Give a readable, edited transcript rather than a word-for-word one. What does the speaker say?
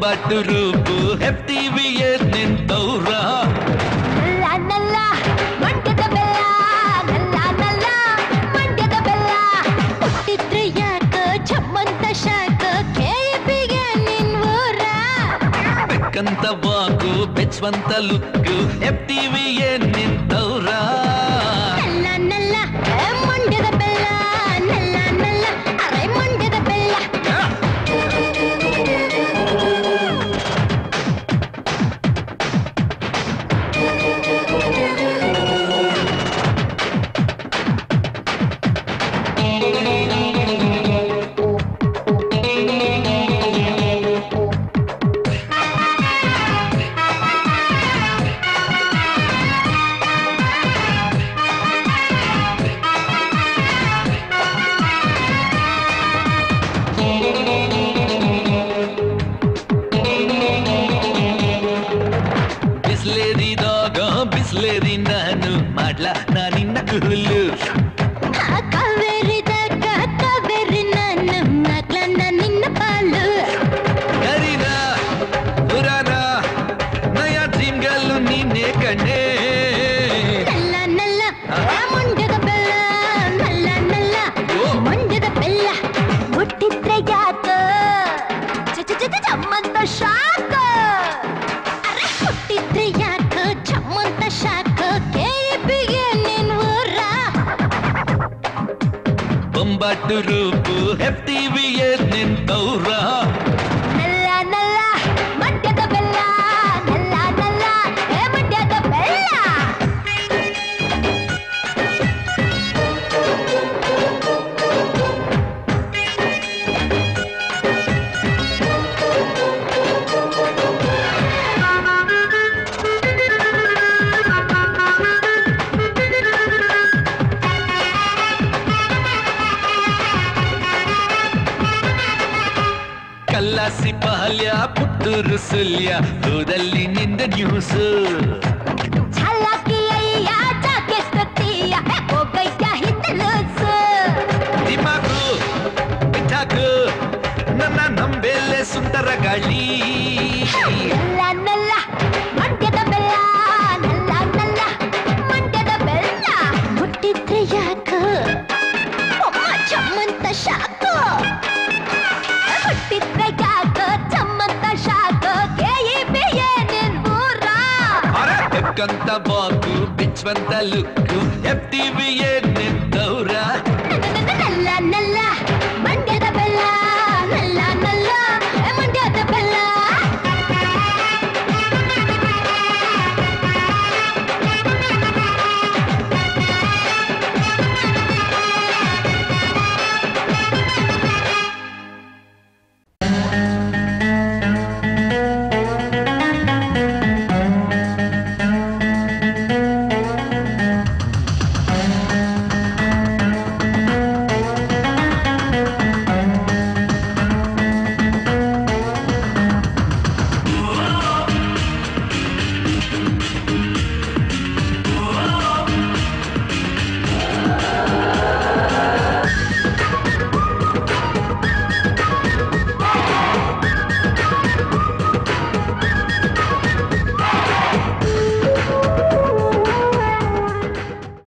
ಬೊಂಬಾಟು ರೂಪು FTVಯೇ ನಿಂತವ್ರ ನಲ್ಲ ನಲ್ಲ ಮಂಡ್ಯದ ಬೆಲ್ಲ ನಲ್ಲ ನಲ್ಲ ಮಂಡ್ಯದ ಬೆಲ್ಲ ಹುಟ್ಟಿದ್ರೆ ಯಾಕ ಚಮ್ಮಂತ ಶಾಕ KPಗೆ ನಿನ್ವೂರ ಬೆಕ್ಕಂತ ವಾಕು ಬೆಚ್ಚವಂತ ಲುಕ್ಕು FTVಯೇ ನಿಂತವ್ರ ನಲ್ಲ ನಲ್ಲ ಮಂಡ್ಯದ ಬೆಲ್ಲ ನಲ್ಲ ನಲ್ಲ ಅರೆ ಮಂಡ್ಯದ ಬೆಲ್ಲ ಬಿಸ್ಲೇರಿ ನಾನು ಮಾಡ್ಲಾ ನಾನಿನ್ನ ಕೂಲು ಕಾವೇರಿದಾಗ ಕಾವೇರಿ ನಾನು ಮಗ್ಲ ನಿನ್ನ ಪಾಲು ನರಿನ ಪುರಾಣ ನಯ ಡ್ರೀಮ್ಗಲ್ಲು ನೀನೇ ಕಣ್ಣೆ ನಲ್ಲ ನಲ್ಲ ಮಂಡ್ಯದ ಬೆಲ್ಲ ನಲ್ಲ ನಲ್ಲ ಮಂಡ್ಯದ ಬೆಲ್ಲ ಹುಟ್ಟಿದ್ರೆ ಯಾಕ ಚಮ್ಮಂತ ಶಾಕ ಅರೆ ಹುಟ್ಟಿದ್ರೆ ಯಾಕ ಚಮ್ಮಂತ ಶಾಕ KPಗೆ ನಿನ್ವೂರ ಬೊಂಬಾಟು ರೂಪು FTVಯೇ ನಿಂತವ್ರ ನಲ್ಲ ನಲ್ಲ ಮಂಡ್ಯದ ಬೆಲ್ಲ ನಲ್ಲ ನಲ್ಲ ಮಂಡ್ಯದ ಬೆಲ್ಲ ಕಲ್ಲಾಸಿ ಪಹಲ್ಯ ಪುತ್ತೂರು ಸುಲ್ಯ ಹೋದಲ್ಲಿ ನಿಂದ ನ್ಯೂಸು ಛಲಕಿಯ ಜಾಕೆಸ್ತೀಯ ಹೋಗಯ್ಯ ಹಿತ್ತಲೂಸು ದಿಮಾಕು ಮಿಠಾಕು ನನ್ನ ನಂಬೆಲೆ ಸುಂದರ ಗಾಳಿ ನಲ್ಲ ನಲ್ಲ ಮಂಡ್ಯದ ಬೆಲ್ಲ ನಲ್ಲ ನಲ್ಲ ಮಂಡ್ಯದ ಬೆಲ್ಲ ಹುಟ್ಟಿದ್ರೆ ಯಾಕ ಚಮ್ಮಂತ ಶಾಕು ಹುಟ್ಟಿದ್ರೆ ಯಾಕ ಚಮ್ಮಂತ ಶಾಕು KPಗೆ ನಿನ್ವೂರ ಬೆಕ್ಕಂತ ಬಾಕು ಬಿಚ್ಚವಂತ ಲುಕ್ಕು FTVಯೇ ನಿಂತವ್ರ ನಲ್ಲ ನಲ್ಲ